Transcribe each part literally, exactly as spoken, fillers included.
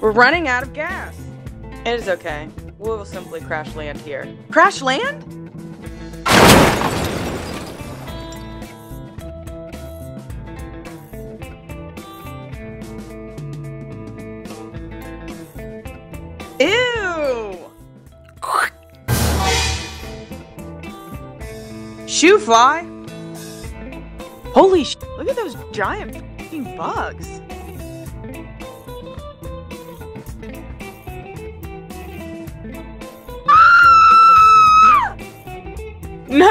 We're running out of gas. It is okay. We'll simply crash land here. Crash land? Ew! Shoe fly? Holy sh! Look at those giant f***ing bugs. Ah! No!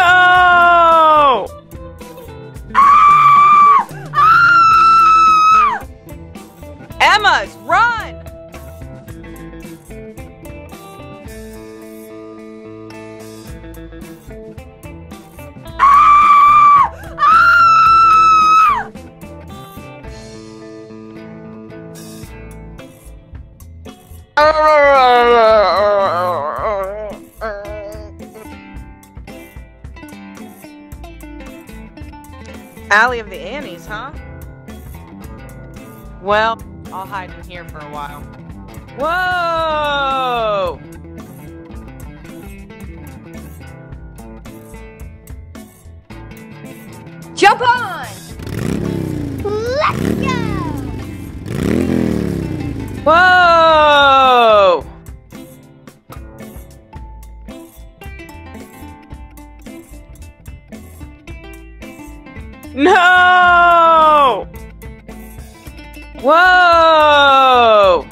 Ah! Ah! Emma's, run! Alley of the Annies, huh? Well, I'll hide in here for a while. Whoa! Jump on! Let's go! Whoa! No! Whoa!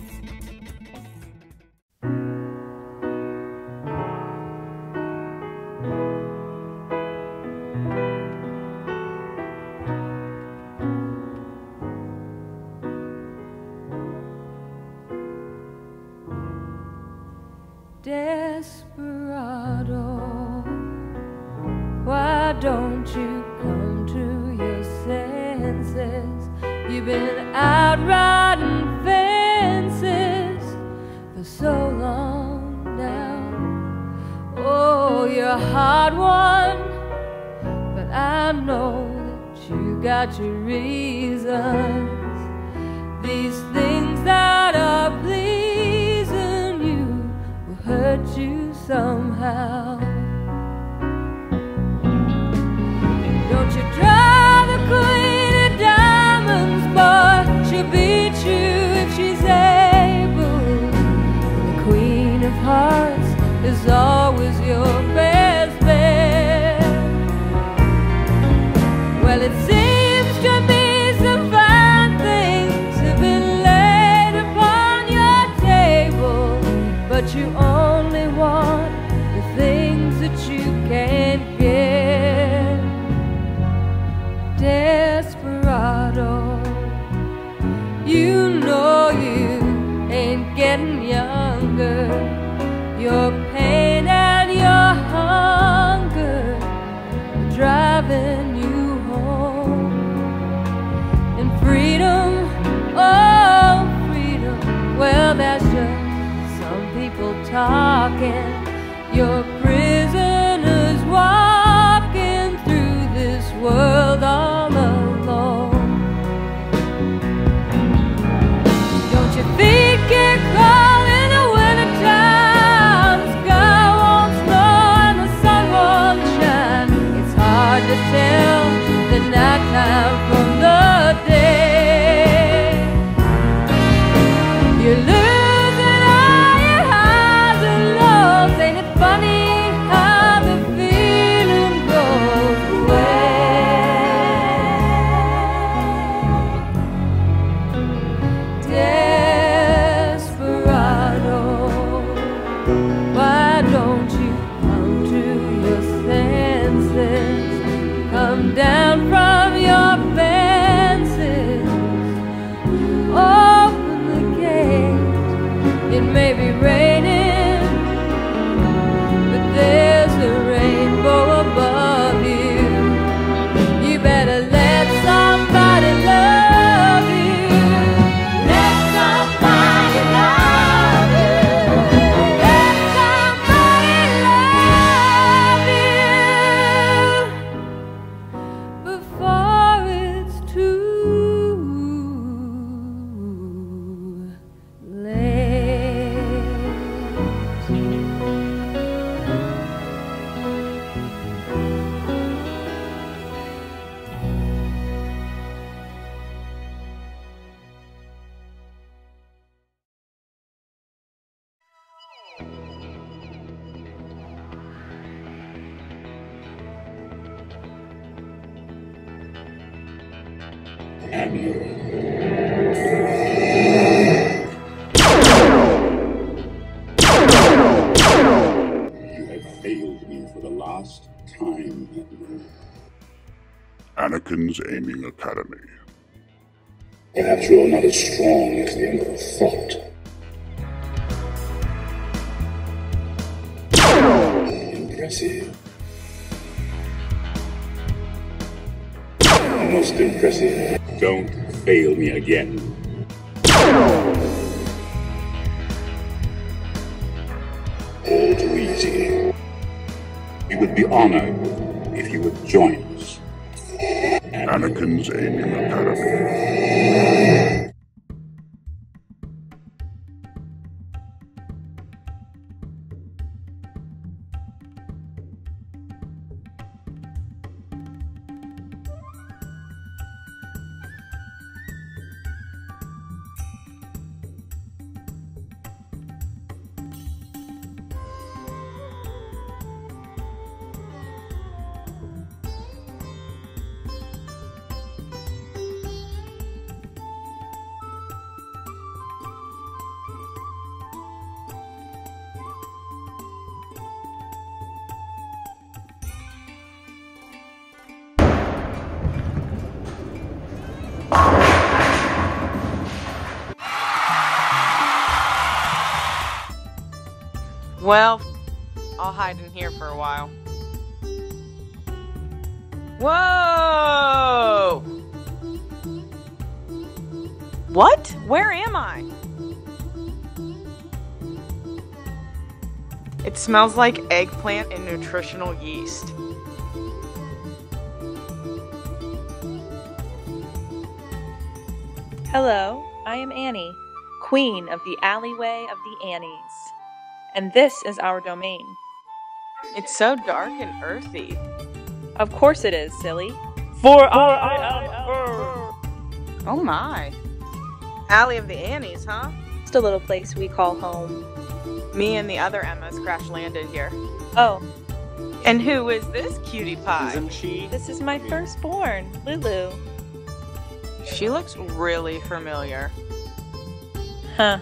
Desperado, why don't you come to your senses? You've been out riding fences for so long now. Oh, you're a hard one, but I know that you got your reasons. These things that are pleasing you will hurt you somehow. Don't you try the queen of diamonds, boy, she'll beat you if she's able. The queen of hearts is always your best bet. Well, it seems to me some fine things have been laid upon your table, but you only want the things that you can't get. Desperado, you know you ain't getting younger. Your pain and your hunger are driving you home. And freedom, oh freedom, well that's just some people talking. You're prisoners walking through this world all alone. Don't your feet get cold in the wintertime? The sky won't snow and the sun won't shine. It's hard to tell the nighttime from the day. You're losing all your highs and lows. Ain't it funny how the feeling goes away? Desperado, why don't you come to your senses? Come down from your fences. Open the gate. It may be raining, but there's a rainbow above you. You better let somebody love you. Let somebody love you. Let somebody Admiral. You have failed me for the last time, Admiral. Anakin's Aiming Academy. Perhaps you are not as strong as the Emperor thought. Impressive. Most impressive. Don't fail me again. All too easy. We would be honored if you would join us. Anakin's Aiming Academy. Well, I'll hide in here for a while. Whoa! What? Where am I? It smells like eggplant and nutritional yeast. Hello, I am Annie, Queen of the Alleyway of the Annies. And this is our domain. It's so dark and earthy. Of course it is, silly. For I am Oh my. Alley of the Annies, huh? just a little place we call home. Me and the other Emmas crash landed here. Oh, And who is this cutie pie? Isn't she? this is my firstborn, Lulu. She looks really familiar. Huh.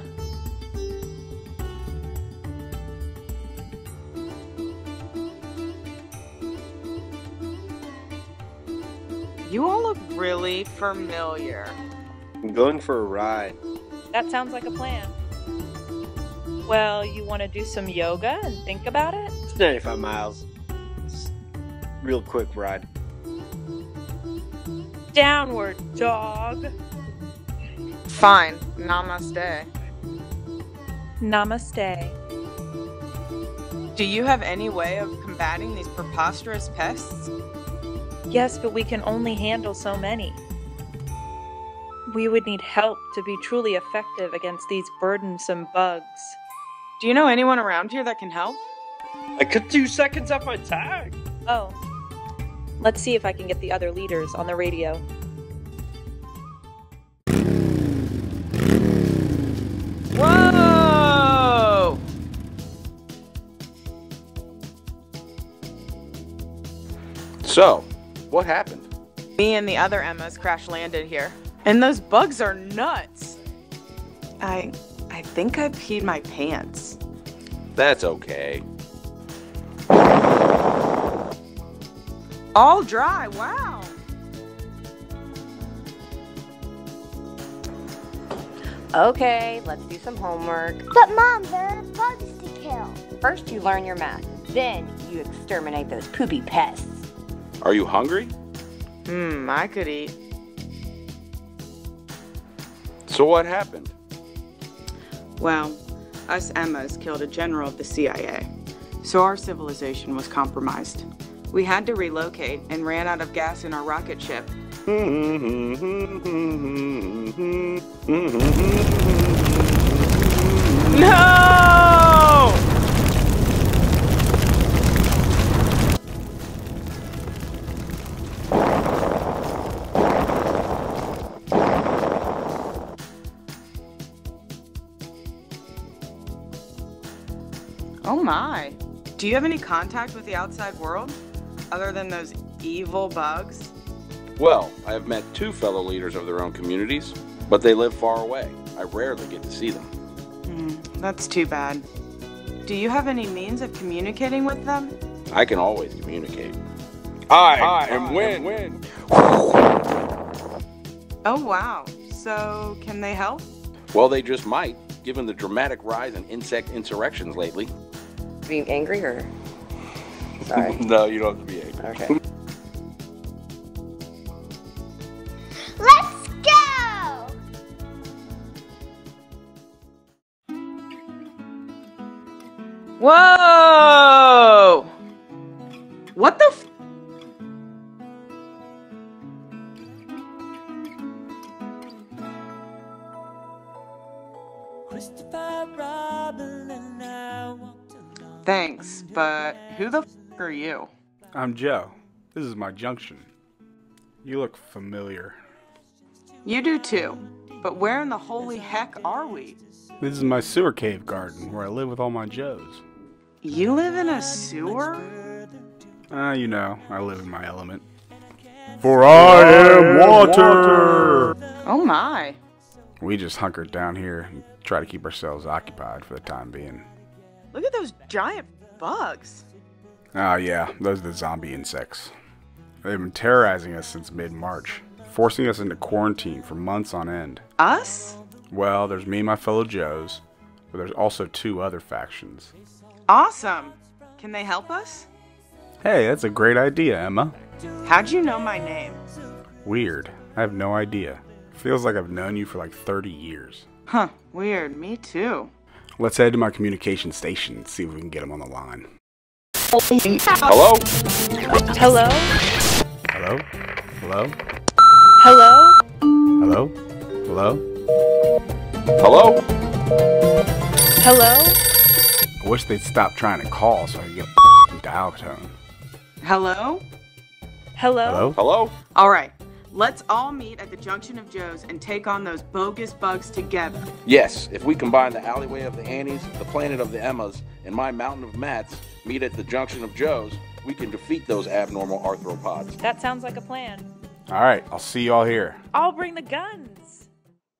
You all look really familiar. I'm going for a ride. That sounds like a plan. Well, you want to do some yoga and think about it? It's ninety-five miles. It's a real quick ride. Downward, dog. Fine. Namaste. Namaste. Do you have any way of combating these preposterous pests? Yes, but we can only handle so many. We would need help to be truly effective against these burdensome bugs. Do you know anyone around here that can help? I cut two seconds off my tag. Oh. Let's see if I can get the other leaders on the radio. Whoa! So, what happened? Me and the other Emmas crash landed here. And those bugs are nuts. I I think I peed my pants. That's okay. All dry, wow. Okay, let's do some homework. But Mom, there are bugs to kill. First you learn your math, then you exterminate those poopy pests. Are you hungry? Hmm, I could eat. So what happened? Well, us Emmas killed a general of the C I A, so our civilization was compromised. We had to relocate and ran out of gas in our rocket ship. No! Oh my. Do you have any contact with the outside world? Other than those evil bugs? Well, I have met two fellow leaders of their own communities, but they live far away. I rarely get to see them. Mm, that's too bad. Do you have any means of communicating with them? I can always communicate. I, I am Win. Win. Oh, wow. So, can they help? Well, they just might, given the dramatic rise in insect insurrections lately. Being angry or? Sorry. No, you don't have to be angry. Okay. Let's go! Whoa! What the f- Thanks, but who the f are you? I'm Joe. This is my junction. You look familiar. You do too. But where in the holy heck are we? This is my sewer cave garden where I live with all my Joes. You live in a sewer? Ah, uh, you know, I live in my element. For I am water! Oh my. We just hunkered down here and try to keep ourselves occupied for the time being. Look at those giant bugs. Ah, yeah, those are the zombie insects. They've been terrorizing us since mid-March, forcing us into quarantine for months on end. Us? Well, there's me and my fellow Joes, but there's also two other factions. Awesome. Can they help us? Hey, that's a great idea, Emma. How'd you know my name? Weird. I have no idea. Feels like I've known you for like thirty years. Huh, weird. Me too. Let's head to my communication station and see if we can get them on the line. Hello? Hello? Hello? Hello? Hello? Hello? Hello? Hello? Hello? I wish they'd stop trying to call so I could get a dial tone. Hello? Hello? Hello? Hello? All right. Let's all meet at the junction of Joe's and take on those bogus bugs together. Yes, if we combine the alleyway of the Annies, the planet of the Emmas, and my mountain of Matts, meet at the junction of Joe's, we can defeat those abnormal arthropods. That sounds like a plan. Alright, I'll see you all here. I'll bring the guns.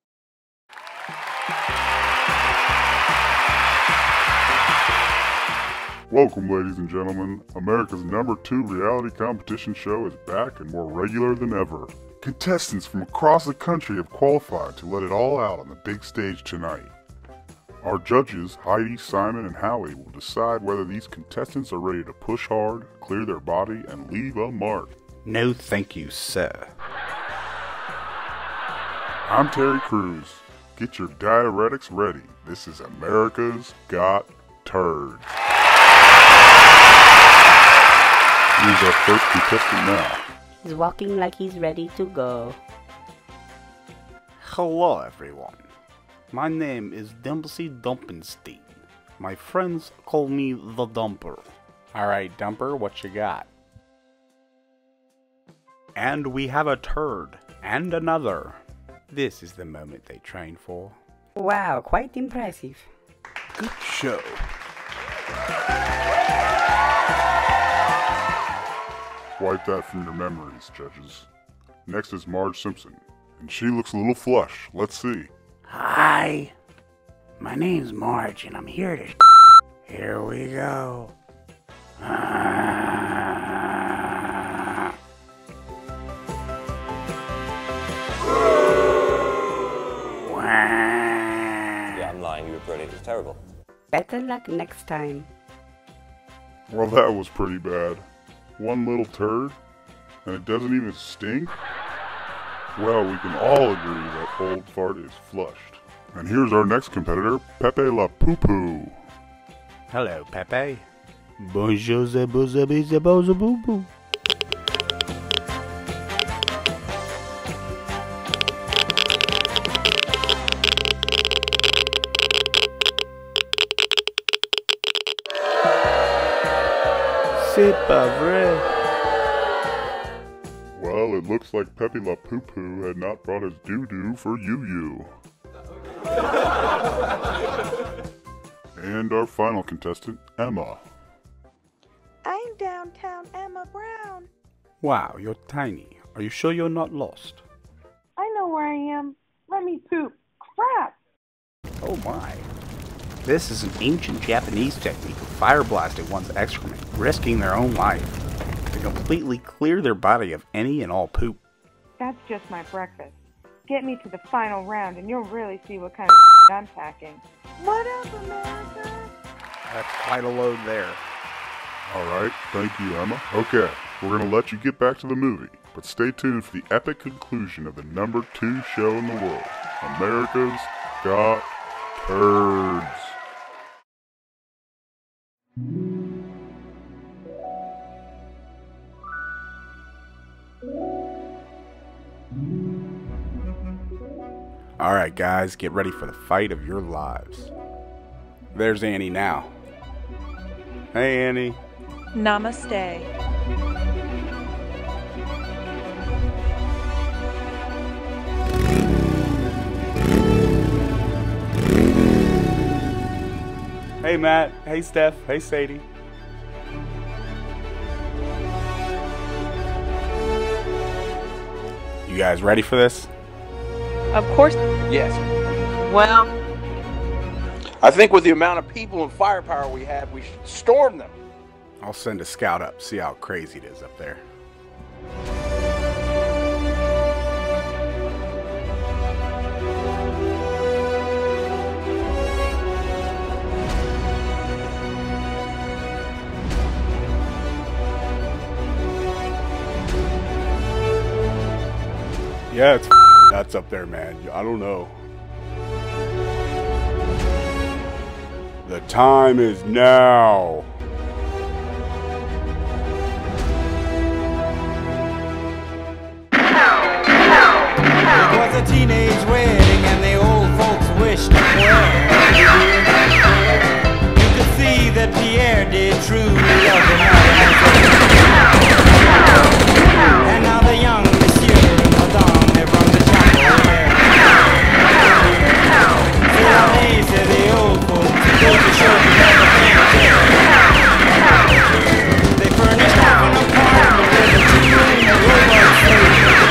Welcome, ladies and gentlemen. America's number two reality competition show is back and more regular than ever. Contestants from across the country have qualified to let it all out on the big stage tonight. Our judges, Heidi, Simon, and Howie, will decide whether these contestants are ready to push hard, clear their body, and leave a mark. No thank you, sir. I'm Terry Crews. Get your diuretics ready. This is America's Got Turds. Here's our first contestant now. He's walking like he's ready to go. Hello, everyone. My name is Dempsey Dumpenstein. My friends call me the Dumper. Alright, Dumper, what you got? And we have a turd. And another. This is the moment they train for. Wow, quite impressive. Good show. Wipe that from your memories, judges. Next is Marge Simpson, and she looks a little flush. Let's see. Hi, my name's Marge, and I'm here to. Here we go. Ah. Yeah, I'm lying. You were brilliant. It was terrible. Better luck next time. Well, that was pretty bad. One little turd, and it doesn't even stink? Well, we can all agree that old fart is flushed. And here's our next competitor, Pepe La Poo Poo. Hello, Pepe. Bonjour, zebo, zebo, zebo, zebo, boo. C'est pas vrai. Well, it looks like Pepe La Poo Poo had not brought his doo-doo for you-you. And our final contestant, Emma. I'm downtown Emma Brown. Wow, you're tiny. Are you sure you're not lost? I know where I am. Let me poop. Crap! Oh my. This is an ancient Japanese technique of fire blasting one's excrement, risking their own life, to completely clear their body of any and all poop. That's just my breakfast. Get me to the final round and you'll really see what kind of I'm packing. What up, America? That's quite a load there. Alright, thank you, Emma. Okay, we're gonna let you get back to the movie, but stay tuned for the epic conclusion of the number two show in the world, America's Got Turds. Alright guys, get ready for the fight of your lives. There's Annie now. Hey Annie. Namaste. Hey Matt. Hey Steph. Hey Sadie. You guys ready for this? Of course. Yes. Well, I think with the amount of people and firepower we have, we should storm them. I'll send a scout up, see how crazy it is up there. Yeah, it's nuts up there, man. I don't know. The time is now. It was a teenage wedding and the old folks wished him well. You could see that Pierre did truly love the mademoiselle. And now the young monsieur and madame have rung the chapel there. C'est la vie, said the old folks, go to show you never can tell. They furnished half an apartment with a two-room robot suite.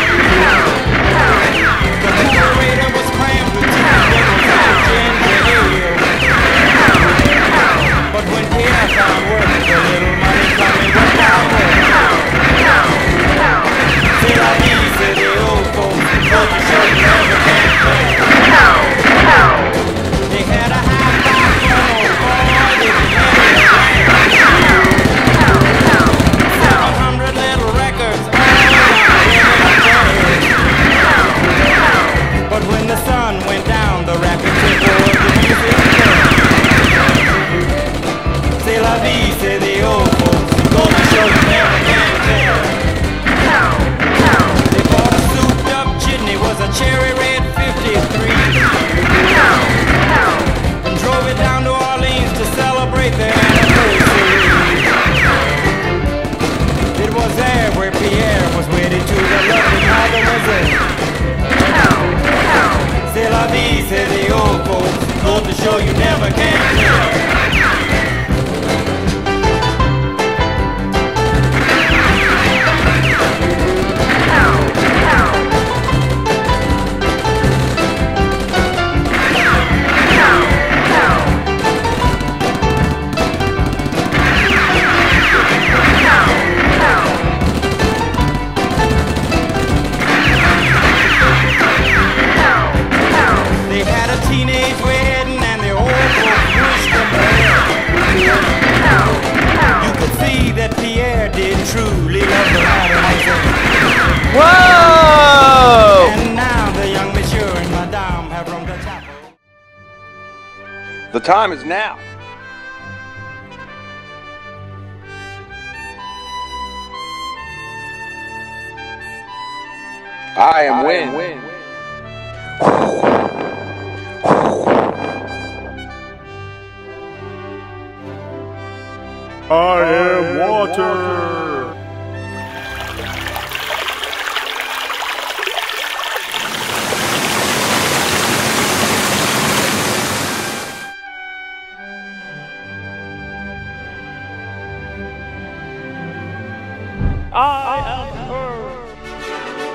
The coolerator was crammed with two different kinds of ginger ale. But when Pierre found work, the little money coming worked out well. C'est la vie, said the old folks, go to show you never can tell. They had a high-five funnel, boy, they had seven hundred little records, but when the sun went down, the rapid tempo of the music fell. C'est la vie, say the old folks, go to show you never can tell. They bought a souped-up jitney, was a cherry red fifty-three, and drove it down to Orleans to celebrate their anniversary. It was there where Pierre was wedded to the lovely mademoiselle. C'est la vie, say the old folks, go to show you never can tell. They had a teenage wedding and the old folks wished them well. You could see that Pierre did truly love the mademoiselle. Whoa! And now the young monsieur and madame have rung the chapel. The time is now. I am Win. Win. I am water. I am Earth.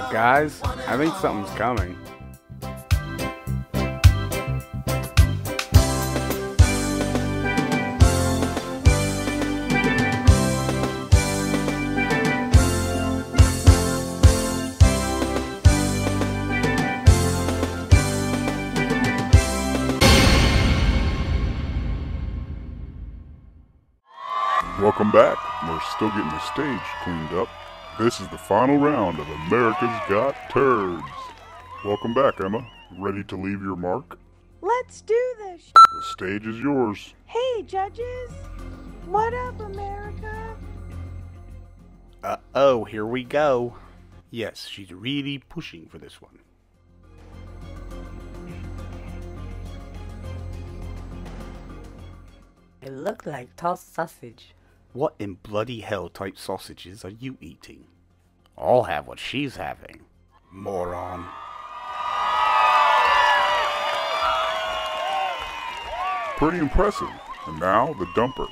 up, guys? I think something's coming. Welcome back. We're still getting the stage cleaned up. This is the final round of America's Got Turds. Welcome back, Emma. Ready to leave your mark? Let's do this. The stage is yours. Hey, judges. What up, America? Uh-oh, here we go. Yes, she's really pushing for this one. It looked like tossed sausage. What in bloody hell type sausages are you eating? I'll have what she's having, moron. Pretty impressive. And now, the dumper.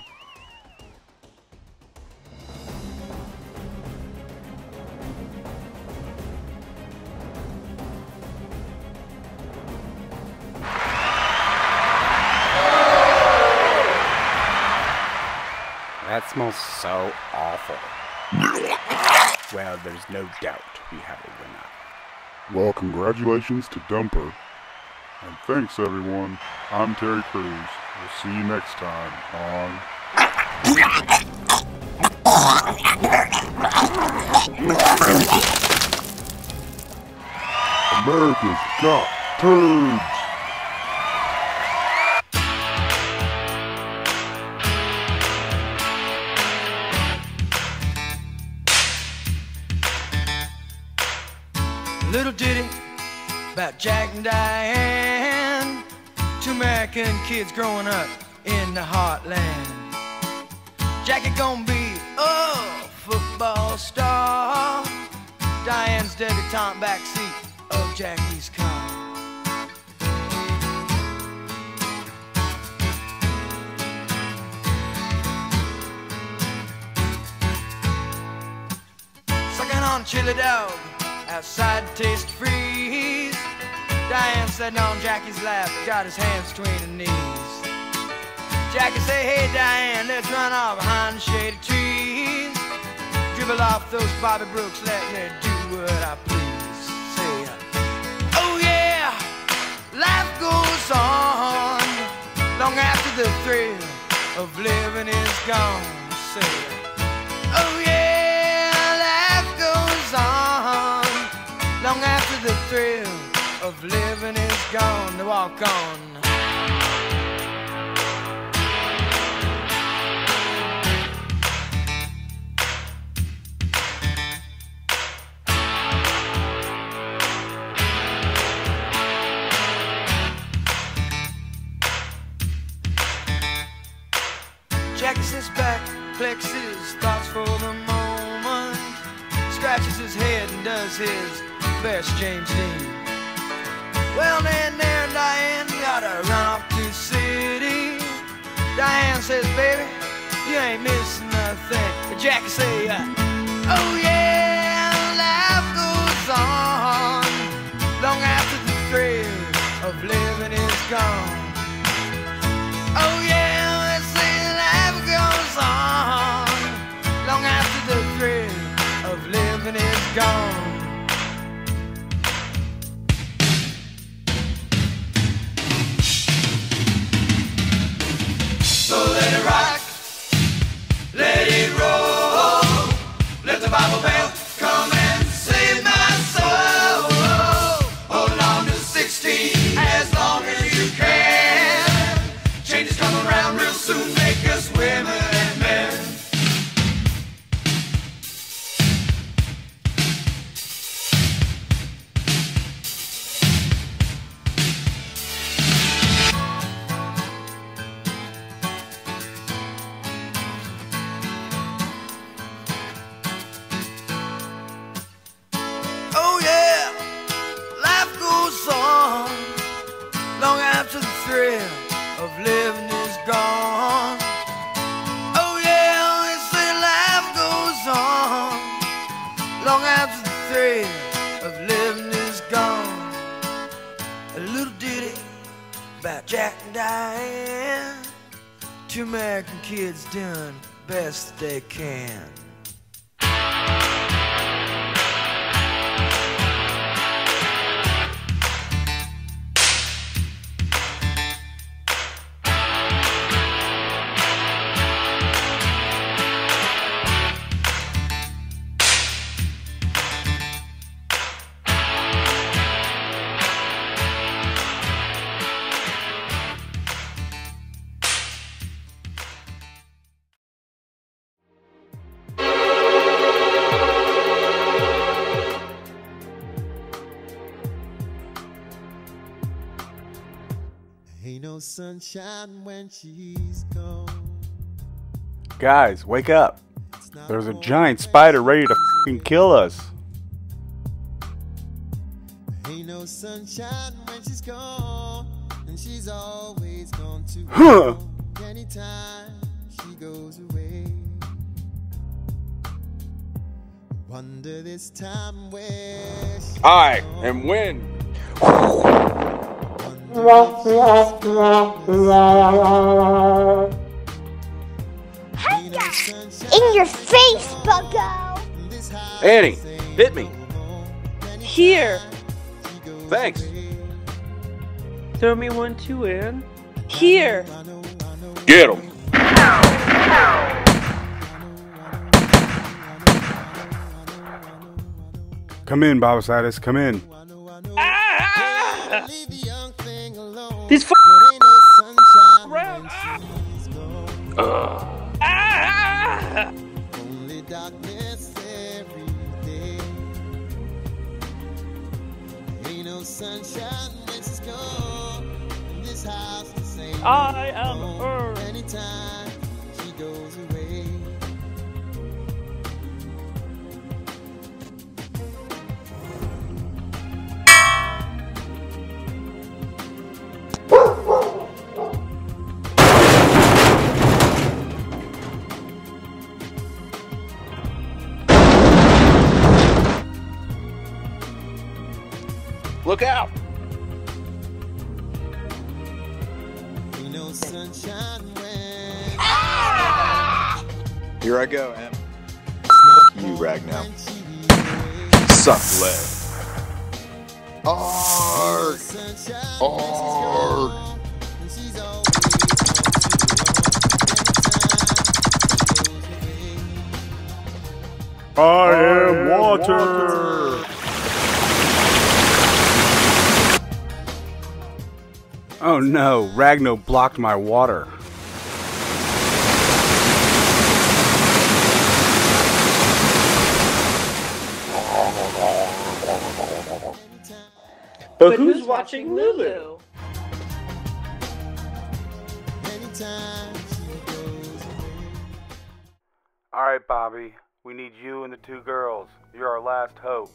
That smells so awful. Well, there's no doubt we have a winner. Well, congratulations to Dumper. And thanks, everyone. I'm Terry Crews. We'll see you next time on... America's Got Turds! Little ditty about Jack and Diane, two American kids growing up in the heartland. Jackie gonna be a football star, Diane's debutante backseat of Jackie's car. Sucking on chili dog outside to taste freeze. Diane sitting on Jackie's lap, got his hands between her knees. Jackie say, hey Diane, let's run off behind the shady trees. Dribble off those Bobby Brooks, let me do what I please. Say, oh yeah, life goes on long after the thrill of living is gone. Say, oh yeah, life goes on long after the thrill of living is gone. To walk on. Jackie sits back, collects his thoughts for the moment, scratches his head and does his best James Dean. Well, then there, Diane, gotta run off to the city. Diane says, baby, you ain't missing nothing. Jackie say, uh, oh yeah, life goes on long after the thrill of living is gone. Oh yeah, they say life goes on long after the thrill of living is gone. So let it rock, let it roll, let the Bible bell come and save my soul. Hold on to sixteen as long as you can. Changes come around real soon, make us women and men. Oh yeah, life goes on long after the thrill of living is gone. Oh yeah, they say life goes on long after the thrill of Jack and Diane, two American kids doing the best they can. Ain't no sunshine when she's gone. Guys, wake up. There's a giant spider ready to f***ing kill us. Ain't no sunshine when she's gone, and she's always gone too. Huh. Anytime she goes away, wonder this time where she I am wind. In your face, bucko! Annie, hit me. Here. Thanks. Throw me one too, Ann. Here. Get him. Come in, Babasitis, come in. Ah! These f***ing Ugh. Ah! only darkness every day. Ain't no sunshine when she's gone. In this house the same. I am Earth. Anytime she goes away. Look out. Ain't no sunshine when. Here I go, Em. Fuck you, Ragnar. Suck lead. Arg. Arg. I am water. Oh no, Ragno blocked my water. But, but who's, who's watching Lulu? Alright, Bobby. We need you and the two girls. You're our last hope.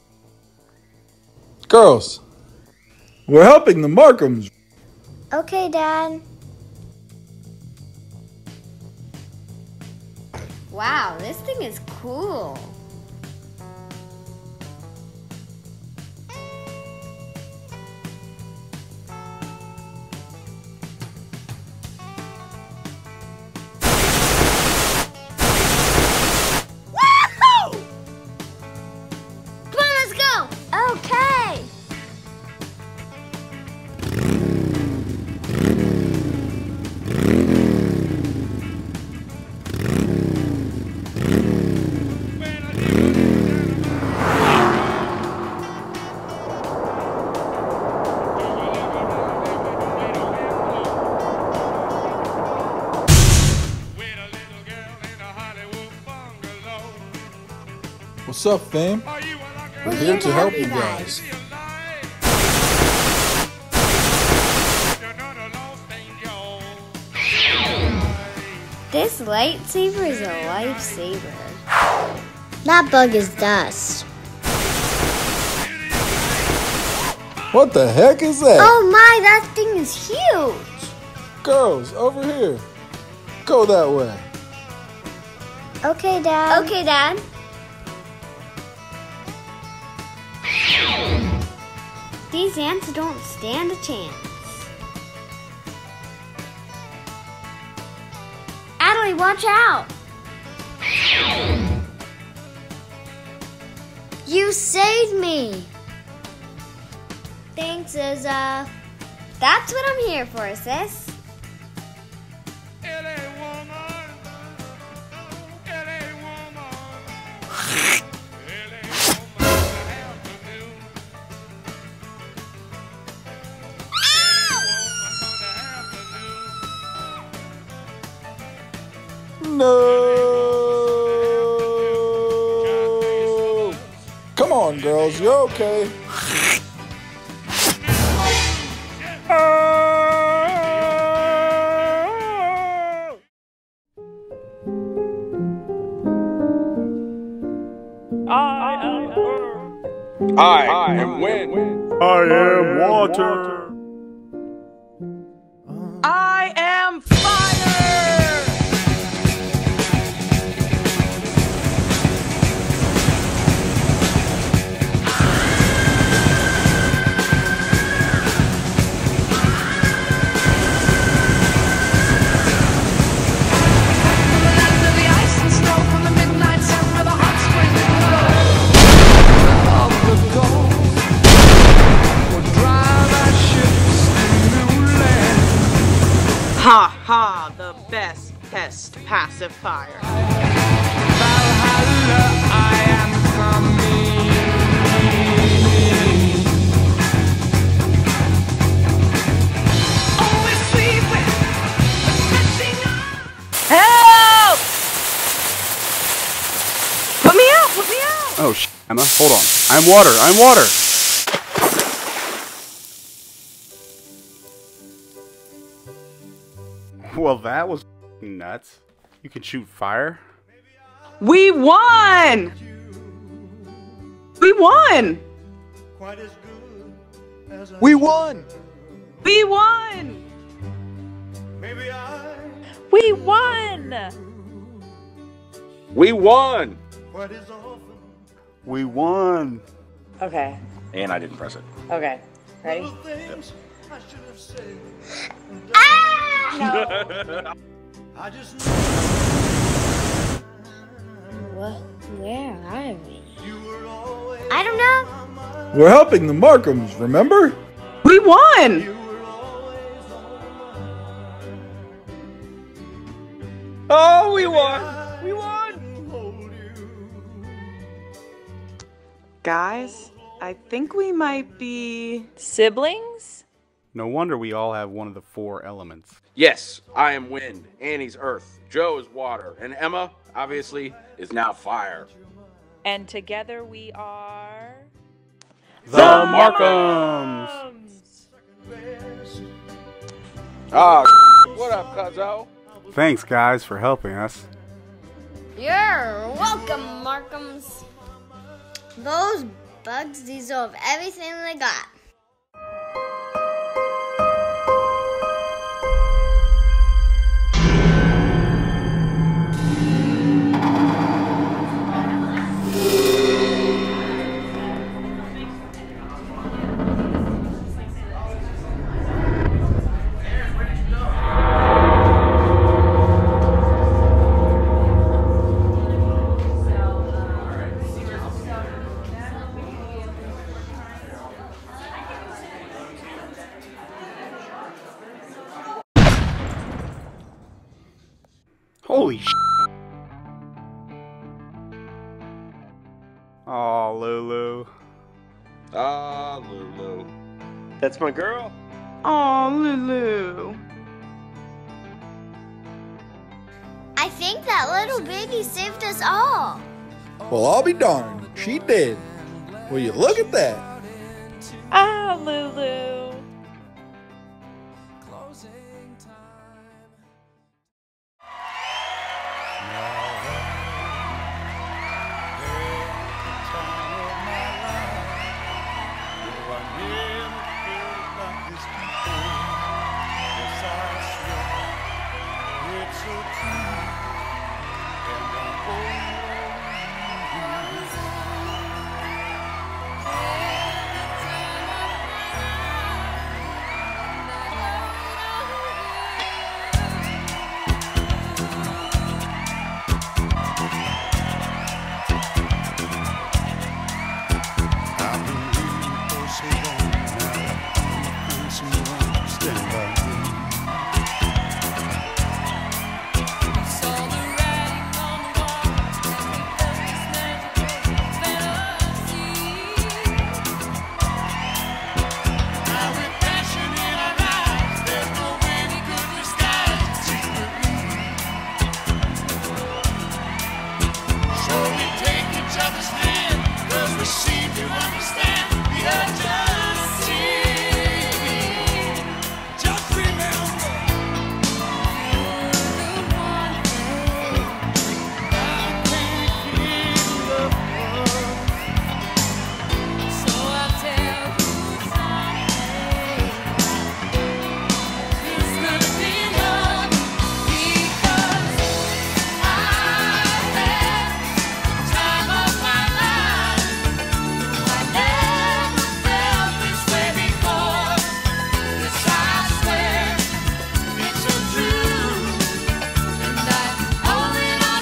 Girls, we're helping the Marcums. Okay, Dad. Wow, this thing is cool. Okay. What's up, fam? We're here to help you guys. This lightsaber is a lifesaver. That bug is dust. What the heck is that? Oh my, that thing is huge. Girls, over here. Go that way. Okay, Dad. Okay, Dad. These ants don't stand a chance. watch out. You saved me. Thanks, Izza. That's what I'm here for, sis. No! Come on, girls, you're okay. I am wind. I am water. I am fire! Ha ha, the best pest pacifier. Help! Put me out, put me out! Oh, sh**, Emma, hold on. I'm water, I'm water! Well, that was nuts. You can shoot fire? We won! We won! We won! We won! We won! We won! We won! Okay. And I didn't press it. Okay. Ready? Yep. No. What? Where are we? I don't know. We're helping the Marcums, remember? We won! Oh, we won! We won! Guys, I think we might be... Siblings? No wonder we all have one of the four elements. Yes, I am wind. Annie's earth. Joe is water. And Emma, obviously, is now fire. And together we are... The, the Marcums! Ah, what up, cuzzo? Thanks, guys, for helping us. You're welcome, Marcums. Those bugs deserve everything they got. Holy sh**. Aw, Lulu. Ah, Lulu. That's my girl. Aw, Lulu. I think that little baby saved us all. Well, I'll be darned. She did. Will you look at that? Ah, Lulu. seem to understand the urgency. Just remember, I can't keep the word. So I tell you someday it's gonna be love, because I had the time of my life. I never felt this way before. Yes, I swear it's so true, and I owe it all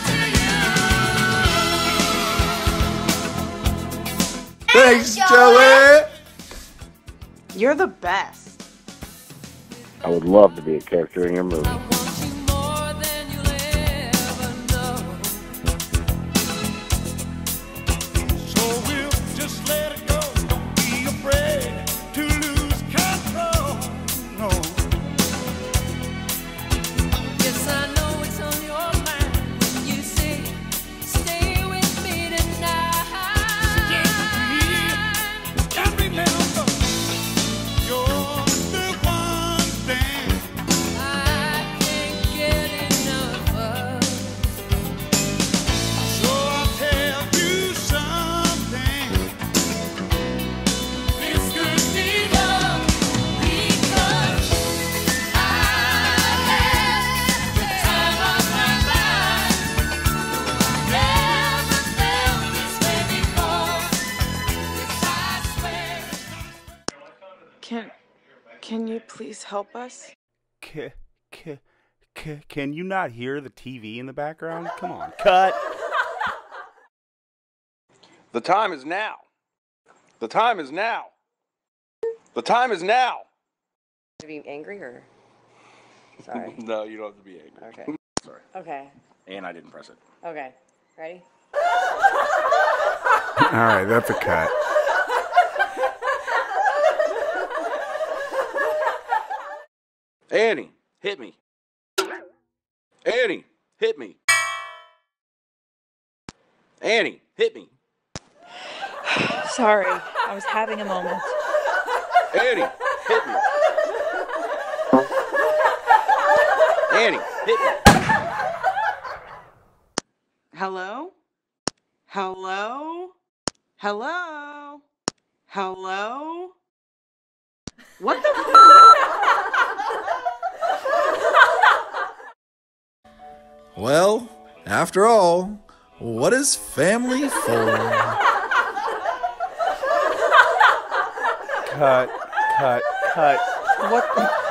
to you. Thanks, Joey! You're the best. I would love to be a character in your movie. More than you'll ever know. So we'll just let it go. Don't be afraid to lose control. No. Yes, I know it's on your mind when you say, stay with me tonight. Stay with me. And remember, you're the one thing I can't get enough of. So I'll tell you something. This could be love, because I had the time of my life. Never felt this way before. Yes, I swear. Can can you please help us? K- k- k- can you not hear the T V in the background? Come on, cut. The time is now. The time is now. The time is now. To be angry or? Sorry. No, you don't have to be angry. Okay. Sorry. Okay. And I didn't press it. Okay. Ready? All right, that's a cut. Annie, hit me. Annie, hit me. Annie, hit me. Sorry, I was having a moment. Annie, hit me. Annie, hit me. Hello? Hello? Hello? Hello? What the Well, after all, what is family for? Cut, cut, cut. What the?